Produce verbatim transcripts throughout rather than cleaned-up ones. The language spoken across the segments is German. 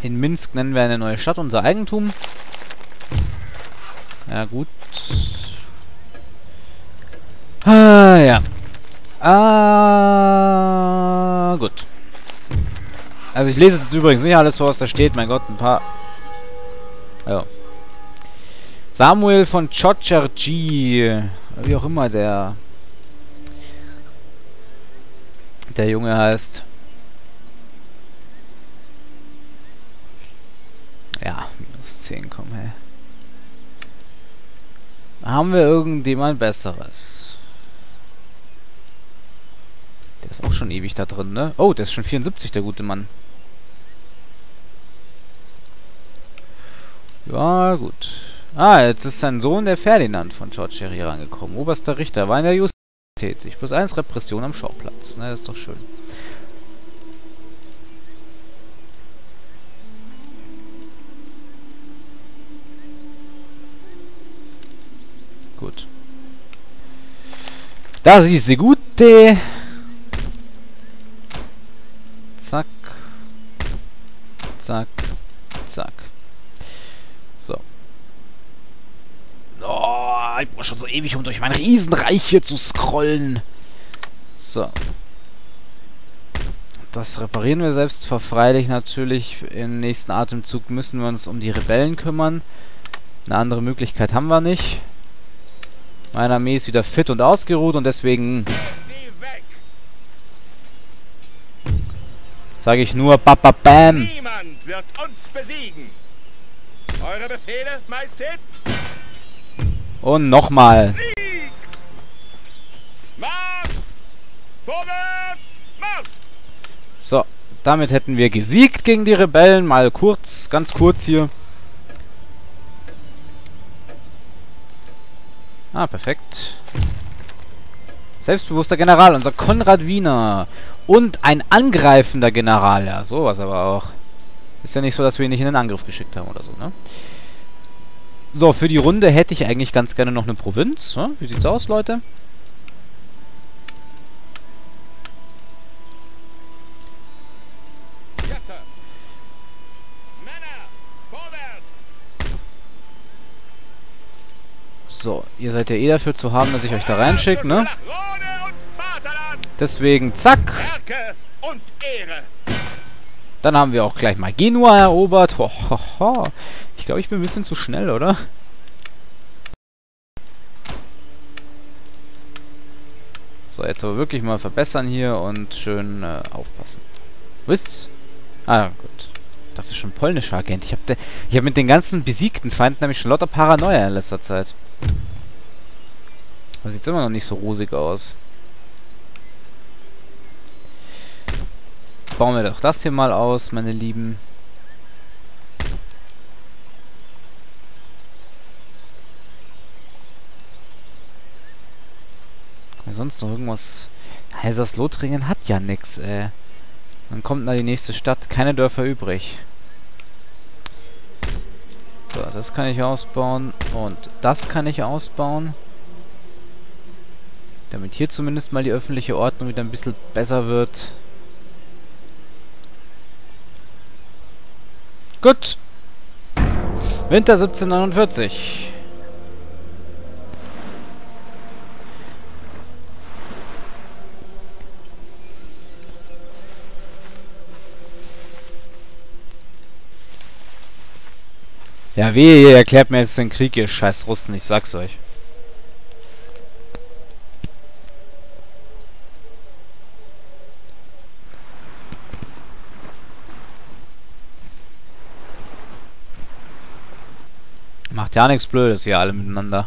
In Minsk nennen wir eine neue Stadt unser Eigentum. Ja, gut. Ah, ja. Ah, gut. Also ich lese jetzt übrigens nicht alles vor, was da steht. Mein Gott, ein paar... Ja. Samuel von Chocherji. Wie auch immer der... Der Junge heißt. Ja, minus zehn, komm her. Haben wir irgendjemand Besseres? Der ist auch schon ewig da drin, ne? Oh, der ist schon vierundsiebzig, der gute Mann. Ja, gut. Ah, jetzt ist sein Sohn, der Ferdinand von Chocherji, rangekommen. Oberster Richter, war in der Justiz tätig. Plus eins Repression am Schauplatz. Na, das ist doch schön. Gut. Das ist die gute. Zack. Zack. Zack. So. Oh, ich brauche schon so ewig, um durch mein Riesenreich hier zu scrollen. So. Das reparieren wir selbst freilich natürlich. Im nächsten Atemzug müssen wir uns um die Rebellen kümmern. Eine andere Möglichkeit haben wir nicht. Meine Armee ist wieder fit und ausgeruht und deswegen sage ich nur Bababam. Niemand wird uns besiegen. Eure Befehle, Majestät? Und nochmal. Sieg! Marsch! Vorwärts! Marsch! So, damit hätten wir gesiegt gegen die Rebellen. Mal kurz, ganz kurz hier. Ah, perfekt. Selbstbewusster General, unser Konrad Wiener. Und ein angreifender General. Ja, sowas aber auch. Ist ja nicht so, dass wir ihn nicht in den Angriff geschickt haben oder so, ne? So, für die Runde hätte ich eigentlich ganz gerne noch eine Provinz. Ne? Wie sieht's aus, Leute? Ja, Sir. Männer, vorwärts! So, ihr seid ja eh dafür zu haben, dass ich euch da reinschicke, ne? Nach Rhone und Vaterland! Deswegen, zack. Stärke und Ehre! Dann haben wir auch gleich mal Genua erobert. Ho, ho, ho. Ich glaube, ich bin ein bisschen zu schnell, oder? So, jetzt aber wirklich mal verbessern hier und schön äh, aufpassen. Was? Ah, gut. Ich dachte schon polnischer Agent. Ich habe ich hab mit den ganzen besiegten Feinden nämlich schon lauter Paranoia in letzter Zeit. Da sieht es immer noch nicht so rosig aus. Bauen wir doch das hier mal aus, meine Lieben. Sonst noch irgendwas? Heiserslotringen hat ja nix, ey. Dann kommt da die nächste Stadt. Keine Dörfer übrig. So, das kann ich ausbauen. Und das kann ich ausbauen. Damit hier zumindest mal die öffentliche Ordnung wieder ein bisschen besser wird. Gut. Winter siebzehnhundertneunundvierzig. Ja, wehe, ihr erklärt mir jetzt den Krieg, ihr scheiß Russen, ich sag's euch. Macht ja nichts Blödes hier alle miteinander.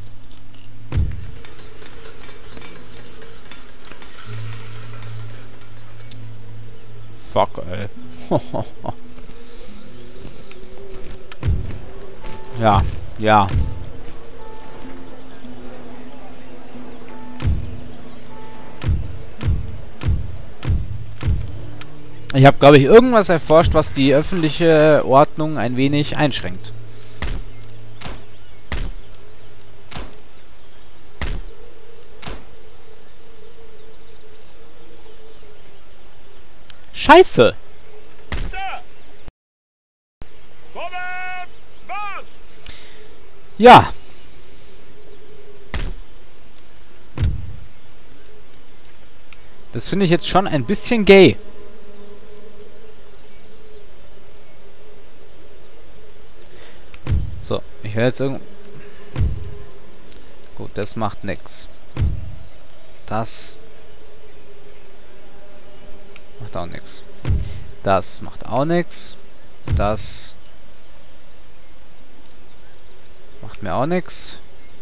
Fuck, ey. Ja, ja. Ich habe, glaube ich, irgendwas erforscht, was die öffentliche Ordnung ein wenig einschränkt. Scheiße! Ja. Das finde ich jetzt schon ein bisschen gay. So, ich werde jetzt irgend... Gut, das macht nix. Das... macht auch nix. Das macht auch nix. Das... macht mir auch nix.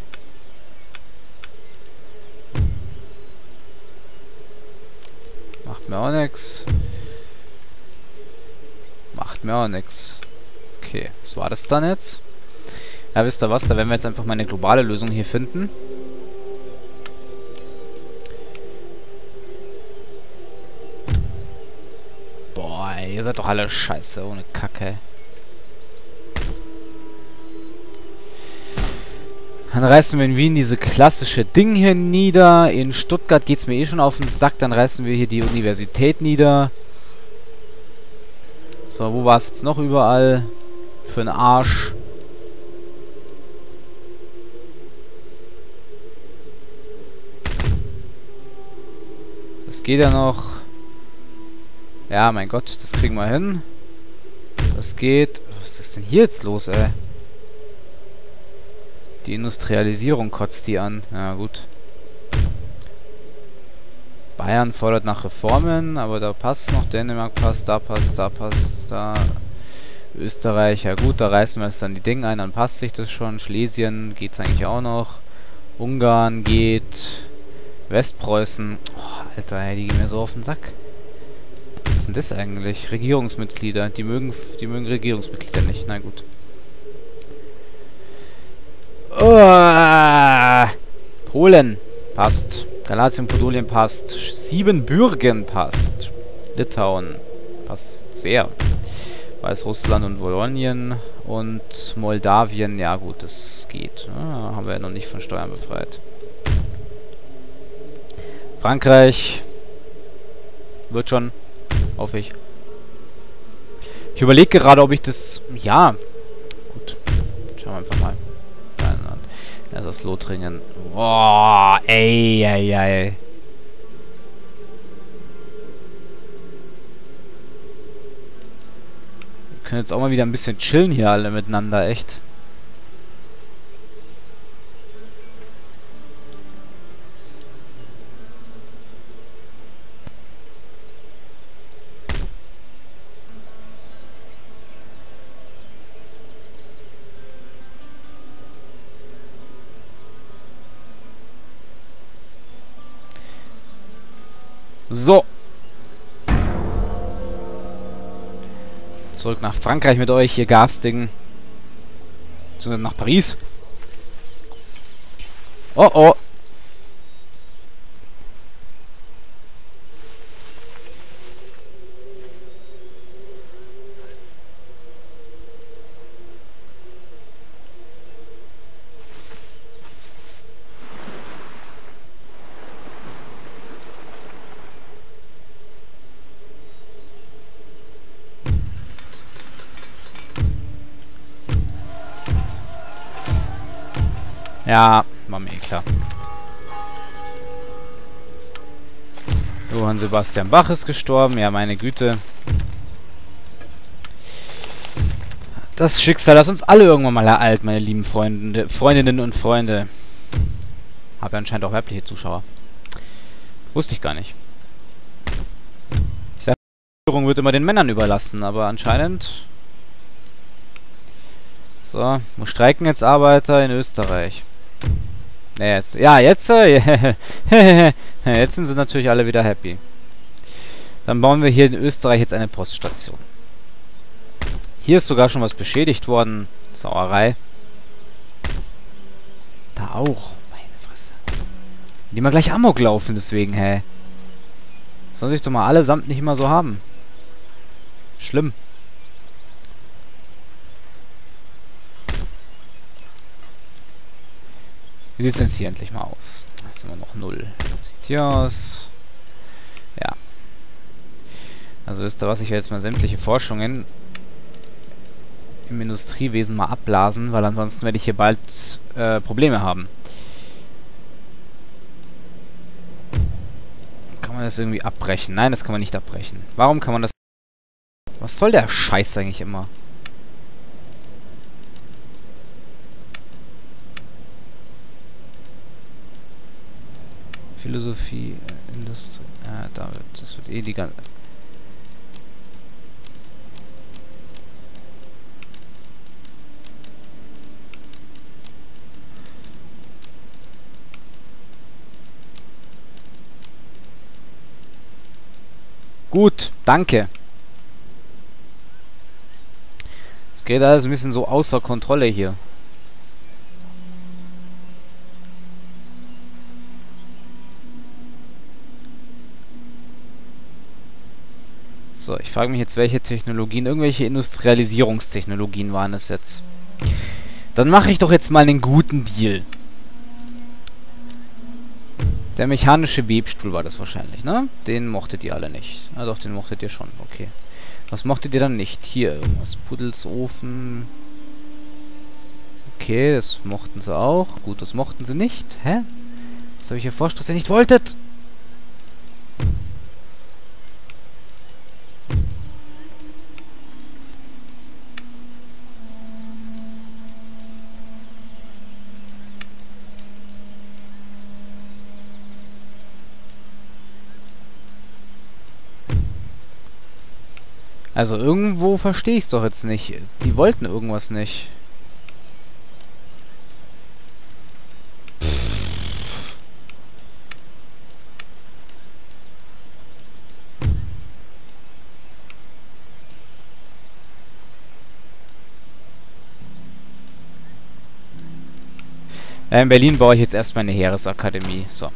Macht mir auch nix. Macht mir auch nix. Okay, was war das dann jetzt? Ja, wisst ihr was? Da werden wir jetzt einfach mal eine globale Lösung hier finden. Boah, ey, ihr seid doch alle scheiße, ohne Kacke. Dann reißen wir in Wien diese klassische Ding hier nieder. In Stuttgart geht's mir eh schon auf den Sack. Dann reißen wir hier die Universität nieder. So, wo war es jetzt noch überall? Für einen Arsch. Das geht ja noch. Ja, mein Gott, das kriegen wir hin. Das geht. Was ist denn hier jetzt los, ey? Die Industrialisierung kotzt die an. Ja, gut. Bayern fordert nach Reformen, aber da passt noch. Dänemark passt, da passt, da passt, da. Österreich, ja gut, da reißen wir jetzt dann die Dinge ein, dann passt sich das schon. Schlesien geht's eigentlich auch noch. Ungarn geht. Westpreußen. Oh, Alter, ey, die gehen mir so auf den Sack. Was ist denn das eigentlich? Regierungsmitglieder. Die mögen, die mögen Regierungsmitglieder nicht. Na gut. Oh, Polen passt. Galatien, Podolien passt. Siebenbürgen passt. Litauen passt sehr. Weißrussland und Wolonien und Moldawien. Ja gut, das geht. Ah, haben wir ja noch nicht von Steuern befreit. Frankreich wird schon, hoffe ich. Ich überlege gerade, ob ich das... Ja, gut. Schauen wir einfach mal. Also das Lothringen. Boah, ey, ey, ey. Wir können jetzt auch mal wieder ein bisschen chillen hier alle miteinander, echt. So. Zurück nach Frankreich mit euch, hier Garstigen. Beziehungsweise nach Paris. Oh oh. Ja, war mir eh klar. Johann Sebastian Bach ist gestorben. Ja, meine Güte. Das Schicksal, das uns alle irgendwann mal ereilt, meine lieben Freunde, Freundinnen und Freunde. Habe ja anscheinend auch weibliche Zuschauer. Wusste ich gar nicht. Ich dachte, die Führung wird immer den Männern überlassen, aber anscheinend... So, wo streiken jetzt Arbeiter in Österreich? Ne, jetzt, ja, jetzt, äh, jetzt sind sie natürlich alle wieder happy. Dann bauen wir hier in Österreich jetzt eine Poststation. Hier ist sogar schon was beschädigt worden. Sauerei. Da auch. Meine Fresse. Die mal gleich Amok laufen deswegen, hä? Soll sich doch mal allesamt nicht immer so haben. Schlimm. Wie sieht es denn hier endlich mal aus? Da ist immer noch null. Wie sieht's hier aus? Ja. Also wisst ihr was, ich werde jetzt mal sämtliche Forschungen im Industriewesen mal abblasen, weil ansonsten werde ich hier bald äh, Probleme haben. Kann man das irgendwie abbrechen? Nein, das kann man nicht abbrechen. Warum kann man das... Was soll der Scheiß eigentlich immer? Philosophie, Industrie... Ja, da wird... Das wird eh die ganze... Gut, danke. Es geht alles ein bisschen so außer Kontrolle hier. So, ich frage mich jetzt, welche Technologien, irgendwelche Industrialisierungstechnologien waren es jetzt. Dann mache ich doch jetzt mal einen guten Deal. Der mechanische Webstuhl war das wahrscheinlich, ne? Den mochtet ihr alle nicht. Ah doch, den mochtet ihr schon, okay. Was mochtet ihr dann nicht? Hier irgendwas. Puddelsofen. Okay, das mochten sie auch. Gut, das mochten sie nicht. Hä? Was habe ich hier vorgestellt, was ihr nicht wolltet? Also irgendwo verstehe ich es doch jetzt nicht. Die wollten irgendwas nicht. Äh, in Berlin baue ich jetzt erstmal eine Heeresakademie. So.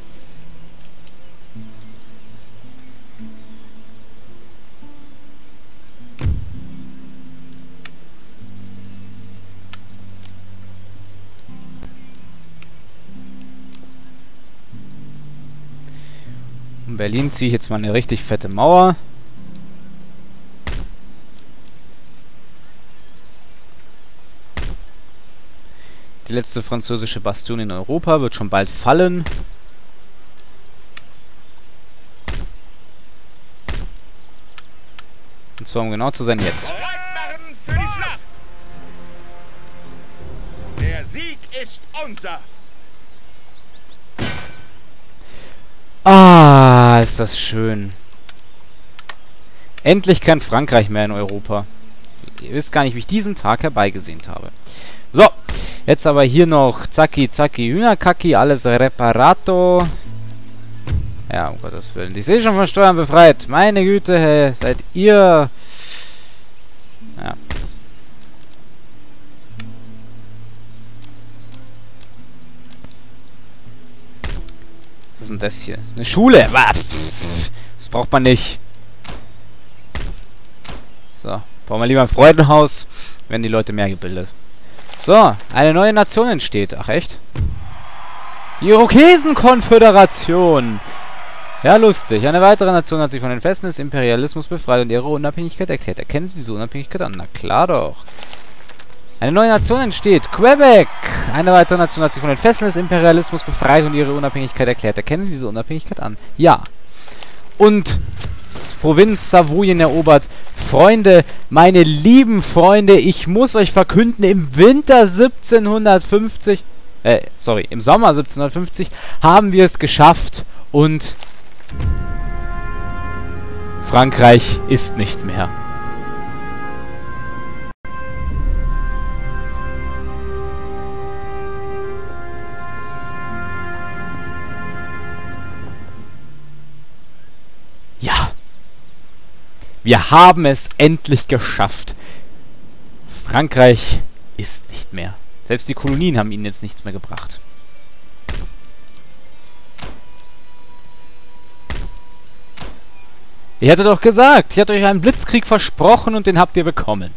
In Berlin ziehe ich jetzt mal eine richtig fette Mauer. Die letzte französische Bastion in Europa wird schon bald fallen. Und zwar, um genau zu sein, jetzt. Bereit machen für die Schlacht! Der Sieg ist unser! Ah, ist das schön. Endlich kein Frankreich mehr in Europa. Ihr wisst gar nicht, wie ich diesen Tag herbeigesehnt habe. So, jetzt aber hier noch Zacki, Zacki, Hühnerkacki, alles reparato. Ja, um Gottes Willen. Ich sehe schon von Steuern befreit. Meine Güte, hey, seid ihr... Ja. Was ist denn das hier? Eine Schule! Das braucht man nicht. So, brauchen wir lieber ein Freudenhaus, werden die Leute mehr gebildet. So, eine neue Nation entsteht. Ach echt? Die Irokesenkonföderation! Ja, lustig. Eine weitere Nation hat sich von den Festen des Imperialismus befreit und ihre Unabhängigkeit erklärt. Erkennen Sie diese Unabhängigkeit an? Na klar doch. Eine neue Nation entsteht. Quebec! Eine weitere Nation hat sich von den Fesseln des Imperialismus befreit und ihre Unabhängigkeit erklärt. Erkennen Sie diese Unabhängigkeit an? Ja. Und Provinz Savoyen erobert. Freunde, meine lieben Freunde, ich muss euch verkünden, im Winter siebzehnhundertfünfzig, äh, sorry, im Sommer siebzehnhundertfünfzig haben wir es geschafft und Frankreich ist nicht mehr. Ja. Wir haben es endlich geschafft. Frankreich ist nicht mehr. Selbst die Kolonien haben ihnen jetzt nichts mehr gebracht. Ich hatte doch gesagt, ich hatte euch einen Blitzkrieg versprochen und den habt ihr bekommen.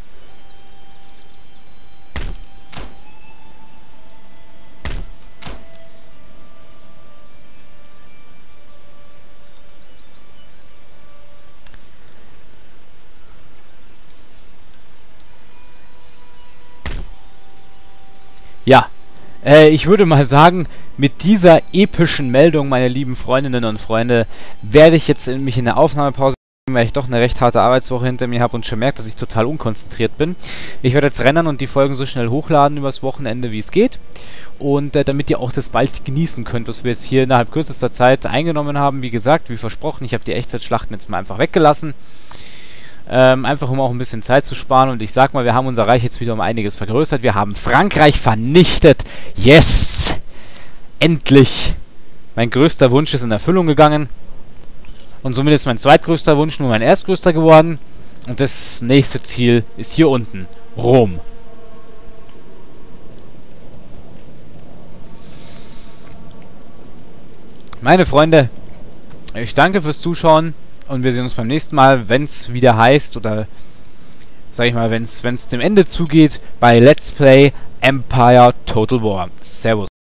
Ja, äh, ich würde mal sagen, mit dieser epischen Meldung, meine lieben Freundinnen und Freunde, werde ich jetzt in, mich in der Aufnahmepause, weil ich doch eine recht harte Arbeitswoche hinter mir habe und schon merkt, dass ich total unkonzentriert bin. Ich werde jetzt rennen und die Folgen so schnell hochladen übers Wochenende, wie es geht. Und äh, damit ihr auch das bald genießen könnt, was wir jetzt hier innerhalb kürzester Zeit eingenommen haben. Wie gesagt, wie versprochen, ich habe die Echtzeitschlachten jetzt mal einfach weggelassen. Ähm, einfach um auch ein bisschen Zeit zu sparen. Und ich sag mal, wir haben unser Reich jetzt wieder um einiges vergrößert. Wir haben Frankreich vernichtet. Yes! Endlich! Mein größter Wunsch ist in Erfüllung gegangen. Und somit ist mein zweitgrößter Wunsch nur mein erstgrößter geworden. Und das nächste Ziel ist hier unten. Rom. Meine Freunde, ich danke fürs Zuschauen. Und wir sehen uns beim nächsten Mal, wenn es wieder heißt, oder sag ich mal, wenn es dem Ende zugeht, bei Let's Play Empire Total War. Servus.